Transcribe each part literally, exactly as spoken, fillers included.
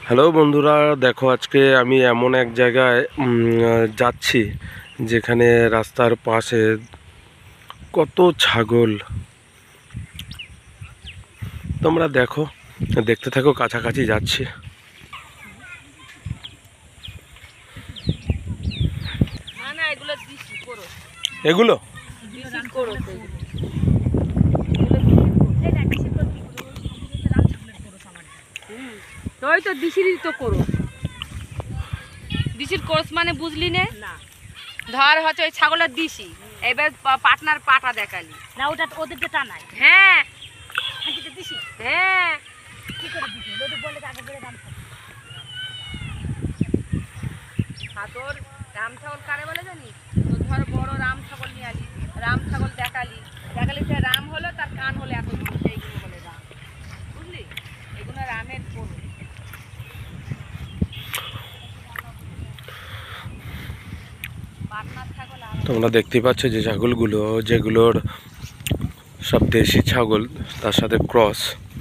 Hello বন্ধুরা, দেখো আজকে আমি এমন এক জায়গায় যাচ্ছি যেখানে রাস্তার পাশে কত ছাগল। তোমরা দেখো, দেখতে থাকো, কাছাকাছি যাচ্ছি। এগুলো ওই তো দিশিরই তো করো, দিশির কোর্স মানে বুঝলি নে? ধর হচ্ছে ওই ছাগলের দিশি, এবার পাটনার পাটা দেখালি না, ওটা ওদের যেটা নাই। হ্যাঁ দিশি, হ্যাঁ কি করে দিশি ওদের বলে আগে করে দাম তোর রাম ছাগল কারে বলে জানিস? তো ধর বড় রাম ছাগল নিয়ে আলি, রাম ছাগল দেখালি, দেখালি সে রাম হলো, তার কান হলো এত, এইগুলো বলে রাম, বুঝলি? এগুলো রামের গরু। তোমরা দেখতে পাচ্ছ যে ছাগলগুলো, যেগুলোর সব দেশি ছাগল, তার সাথে ক্রস।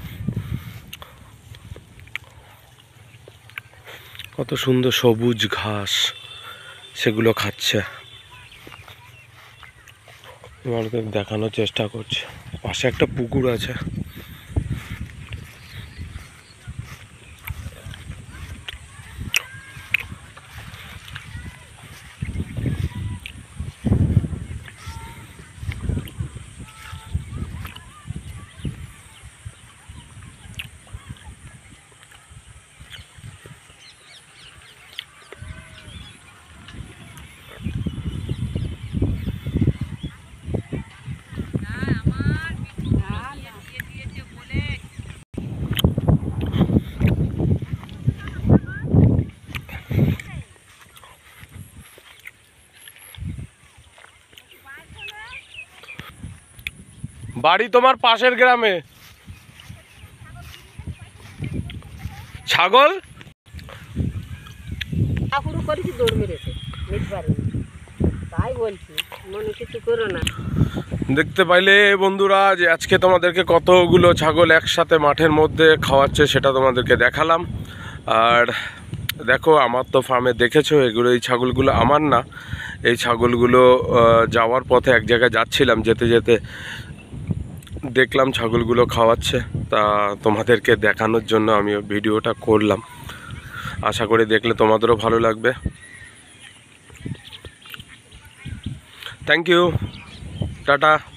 কত সুন্দর সবুজ ঘাস সেগুলো খাচ্ছে। তোমাকে দেখানোর চেষ্টা করছি। পাশে একটা পুকুর আছে। বাড়ি তোমার পাশের গ্রামে। ছাগল শুরু করেছি, দৌড় মেরেছে, নিতে পারিনি, তাই বলছি মনে কিছু করো না। দেখতে পাইলে বন্ধুরা যে আজকে তোমাদেরকে কতগুলো ছাগল একসাথে মাঠের মধ্যে খাওয়াচ্ছে সেটা তোমাদেরকে দেখালাম। আর দেখো, আমার তো ফার্মে দেখেছো, এগুলো এই ছাগলগুলো আমার না। এই ছাগলগুলো যাওয়ার পথে এক জায়গায় যাচ্ছিলাম, যেতে যেতে দেখলাম ছাগলগুলো খাওয়াচ্ছে, তা তোমাদেরকে দেখানোর জন্য আমি ভিডিওটা করলাম। আশা করি দেখলে তোমাদেরও ভালো লাগবে। Thank you, tata.